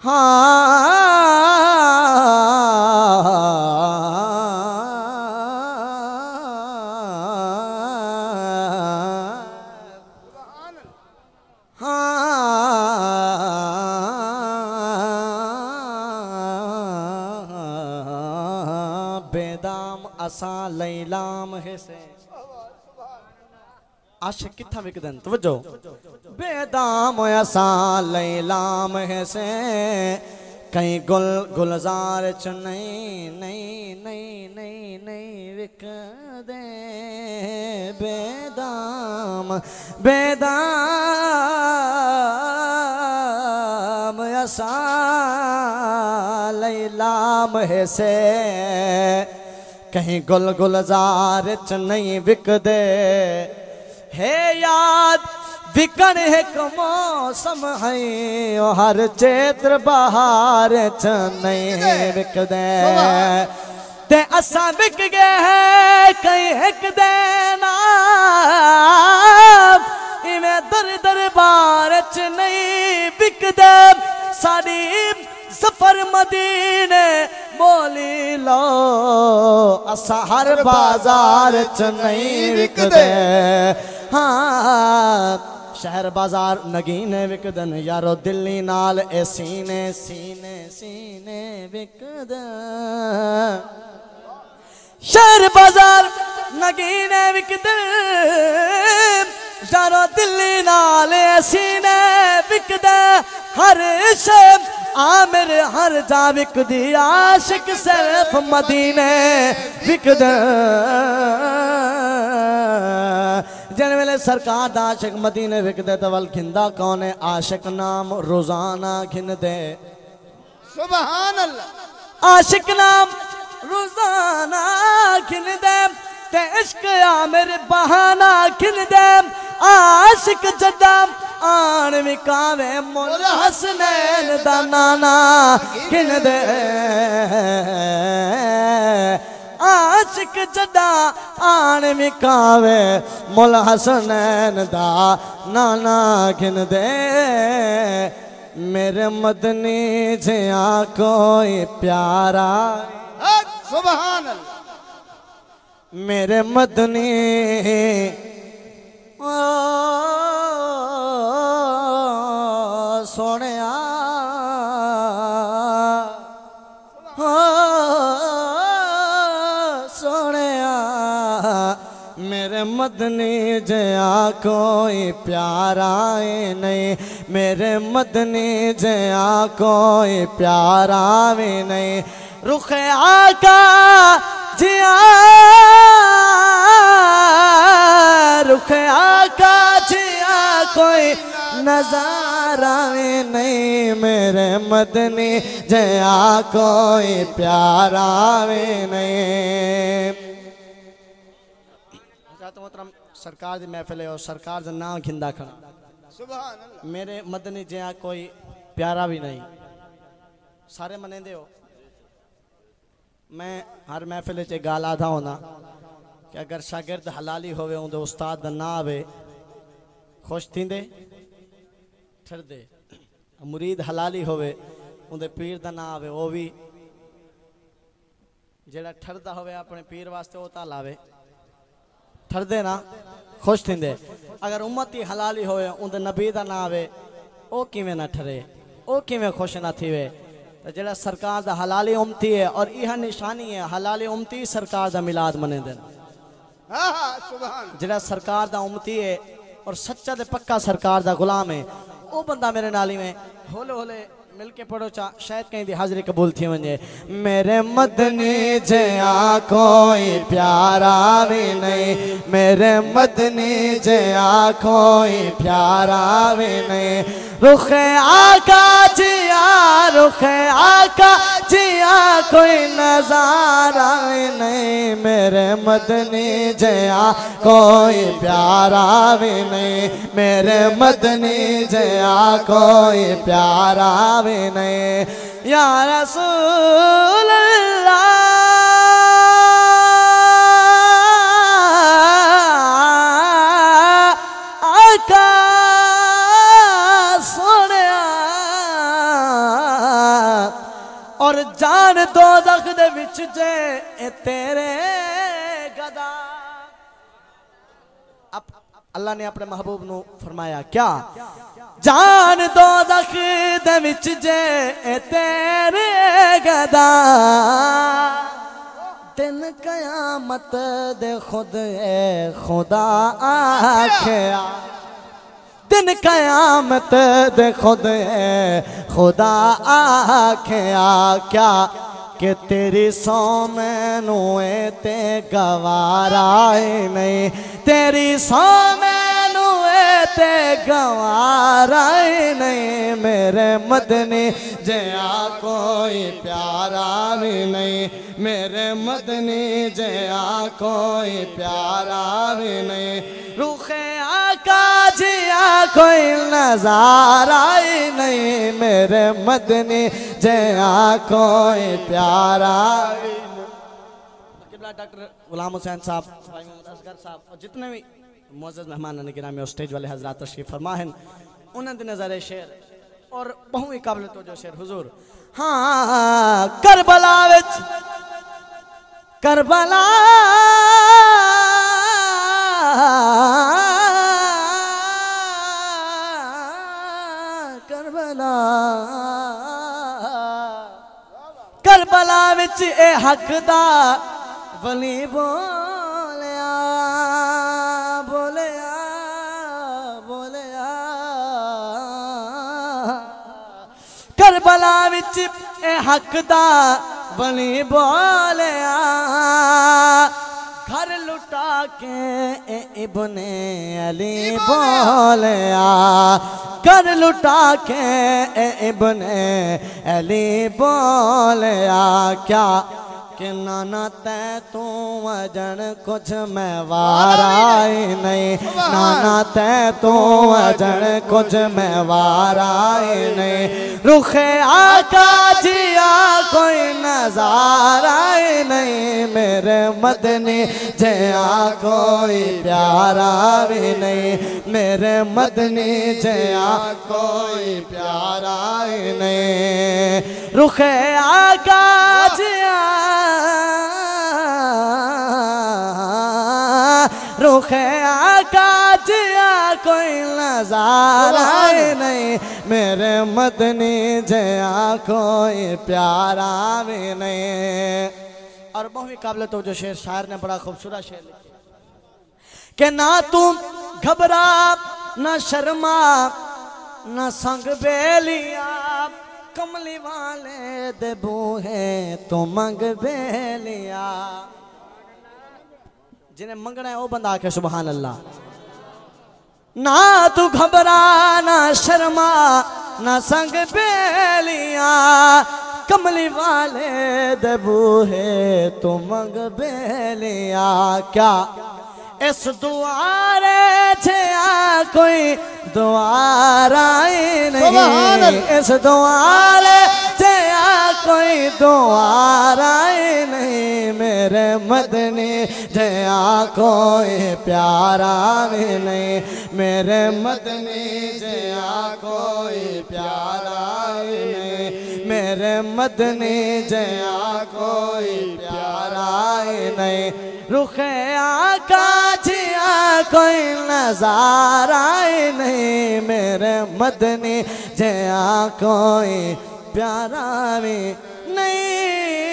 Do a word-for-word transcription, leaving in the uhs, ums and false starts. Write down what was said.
बेदाम असा लैलाम है से आशिक किथा विकदन तवज्जो बेदाम असा लैलाम है से कहीं गुल गुलजार च नहीं नहीं नहीं नहीं नहीं विक दे बेदाम बेदाम असा लैलाम है से कहीं गुल गुलजार च नहीं विक दे है याद विकण एक मौसम है हर चैत्र बहार च नहीं विक दे ते असा विक गए है कहीं एक देना इवें दर दरबार च नहीं विक दे साड़ी सफर मदीने बोली लो असा हर बाजार च नहीं विक दे हाँ शहर बाजार नगीने विकदन यारो दिल्ली नाल ए सीने सीने सीने विकद शहर बाजार नगीने विकदन यारो दिल्ली नाल ए सीने विकद हर शब आमिर हर जा विकदी आशिक सिर्फ मदीने विकद जन वेले सरकार दा आशिक मदीने विकदे तो वल खिंदा कौन है आशिक नाम रोजाना खिन दे सुभान अल्लाह आशिक नाम रोजाना खिन दे ते इश्क आमिर बहाना खिन दे आशिक जदम आन विकावे मुल हसनैन दा नाना खिन दे आशिक जदा आन विकावे मुल हसनैन दा नाना खिन दे मेरे मदनी जिया कोई प्यारा सुभान अल्लाह मेरे मदनी ओ सोनिया मेरे मदनी जया कोई प्यारा नहीं मेरे मदनी जया कोई प्यारा भी नहीं रुख आका जिया रुख आका जिया कोई नजारा भी नहीं मेरे मदनी जया कोई प्यारा भी नहीं सरकार दी महफिल है और सरकार का नाम खिंदा खड़ा सुभान अल्लाह मेरे मदनी जिया कोई प्यारा भी नहीं सारे मनेंदे हो मैं हर महफिल च गाल आधा होना कि अगर शागिर्द हलाली होवे उनके उस्ताद का ना आवे खुश थींदे ठरदे मुरीद हलाली होवे उनके पीर का ना आवे वो भी जेड़ा ठरदा होवे अपने पीर वास्ते वो ता लावे ठरदे ना खुश थींदे अगर उम्मती हलाली होवे उनके नबी का ना आवे वो किवें ना ठरे वो किवें खुश ना थीवे तो जेड़ा सरकार दा हलाली उम्मती है और यह निशानी है हलाली उम्मती सरकार दा मिलाद मने दिन जेड़ा सरकार दा उम्मती है और सच्चा दे पक्का सरकार दा गुलाम है वो बंदा मेरे नाली में होले होले मिल के पढ़ो चा शायद कहीं दी हाजिरी कबूल थी वने मेरे मदनी जया कोई प्यारा भी नहीं मेरे मदनी जया कोई प्यारा भी नहीं रुख आका जिया रुख आका जिया कोई नजारा भी नहीं मेरे मदनी जया कोई प्यारा भी नहीं मेरे मदनी जया कोई प्यारा भी नहीं या रसूल अल्लाह आका सोनिया और जान दोज़ख दे विच जे ए तेरे गदा। अब अल्लाह ने अपने महबूब नू फरमाया क्या, जान दोज़ख दे विच जे ए तेरे गदा, दिन कयामत दे खुद ए खुदा आखिया, दिन कयामत दे खुद ए खुदा आखिया क्या कि तेरी सौ मैनू ते गवारा ही नहीं, तेरी सौ मैनू ते गवारा ही नहीं, मेरे मदनी जया कोई प्यारा भी नहीं, मेरे मदनी जया कोई प्यारा भी नहीं, रुखे आका जिया कोई नजारा ही नहीं, मेरे मदनी जया कोई प्यारा भी नहीं। डॉक्टर गुलाम हुसैन साहब, भाई मोहम्मद असगर साहब और जितने भी मुअज़्ज़ज़ मेहमान गिरामी और स्टेज वाले हजरात तशरीफ फरमा हैं, उन्होंने नज़र शेर और बहुत ही काबिल तो जो शेर हुजूर। हाँ करबला विच करबला करबला करबला विच ए हक दा वली बोलिया बोलिया बोलिया, करबला विच ए हक दा वली बोलिया, घर लुटा के ए इब्ने अली बोलिया, घर लुटा के ए इब्ने अली बोलिया क्या कि नाना तै तू अजन कुछ मैं वारा ही नहीं, नाना तै तू अजन कुछ मैं वारा ही नहीं, रुखे आका जिया कोई नजारा ही नहीं, मेरे मदनी जया कोई प्यारा भी नहीं, मेरे मदनी जया कोई प्यारा ही नहीं, रुखे आका जिया रुखे आका जिया कोई नजारा ही नहीं, मेरे मदनी जया कोई प्यारा भी नहीं। और बहुत ही काबिल तो जो शेर शायर ने बड़ा खूबसूरत शेर लिखा कि ना तू घबरा ना शर्मा ना संग बेलिया, कमली वाले दे बूहे तो मंग बेलिया, जिन्हें मंगना है वो बंदा आके सुभान अल्लाह। ना तू घबरा ना शर्मा ना संग बेलिया, कमली वाले दे बूहे तो मंग बेलिया क्या इस दुआरे छया कोई दुआरा ही नहीं, इस दुआरे छया कोई दुआरा ही नहीं, मेरे मदनी जया कोई प्यारा भी नहीं, मेरे मदनी जया कोई प्यारा भी नहीं, मेरे मदनी जया कोई प्यारा ही नहीं, रुखे आका जिया कोई नजारा ही नहीं, मेरे मदनी जया कोई प्यारा भी नहीं।